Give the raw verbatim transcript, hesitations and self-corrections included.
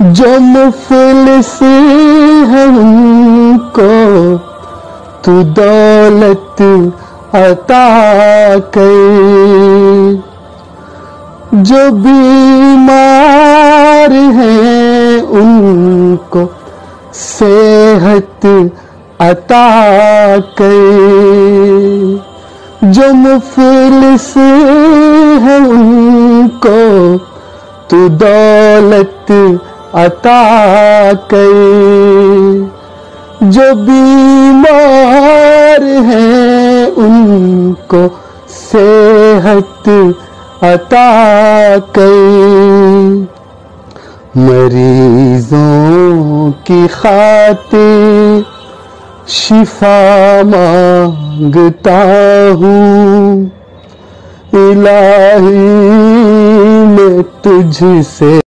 जो मुफलिस है उनको तू दौलत अता कर, जो बीमार हैं उनको सेहत अता कर, जो मुफलिस है उनको तू दौलत अता कर, जो बीमार हैं उनको सेहत अता कर। मरीजों की खातिर शिफा मांगता हूँ, इलाही मैं तुझसे